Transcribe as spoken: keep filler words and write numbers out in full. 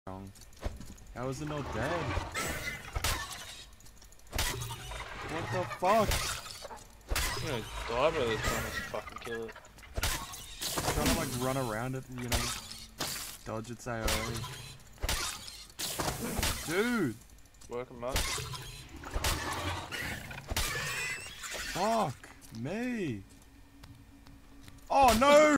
wrong. How is it not dead? What the fuck? I'm gonna die by this time to fucking kill it. I'm trying to like run around it, you know, dodge its A O E. Dude! Working much? Fuck me! Oh no!